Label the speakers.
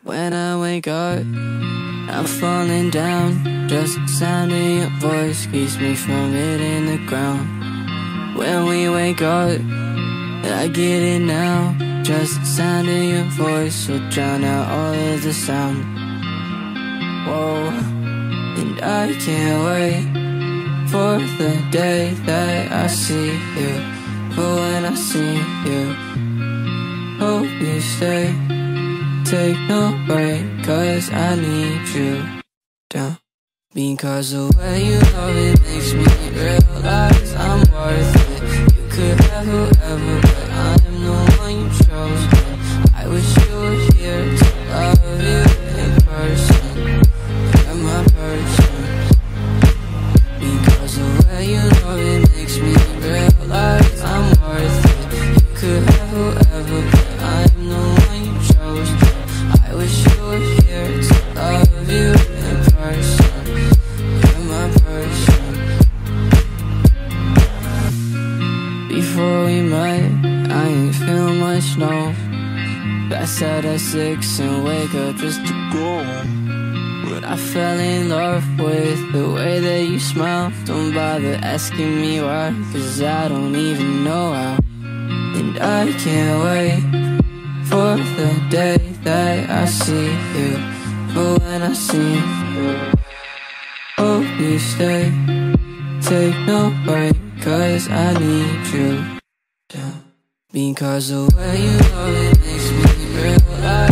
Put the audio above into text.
Speaker 1: When I wake up, I'm falling down. Just the sound of your voice keeps me from hitting the ground. When we wake up, I get it now. Just the sound of your voice will drown out all of the sound. Whoa, and I can't wait for the day that I see you. But when I see you, hope you stay. Take no break, cause I need you down. Because the way you love it makes me realize I'm worth it. You could have whoever, but I'm the one you chose. I wish you were here to love you in person. You're my person. Because the way you love it makes me realize I'm worth it. You could have whoever, but I'm the one you chose. I wish you were here to love you in person. You're my person. Before we met, I ain't feel much, no. Pass out at 6 and wake up just to go. But I fell in love with the way that you smile. Don't bother asking me why, cause I don't even know how. And I can't wait for the day that I see you. But when I see you, hope you stay. Take no break, cause I need you down. Because the way you love it makes me realize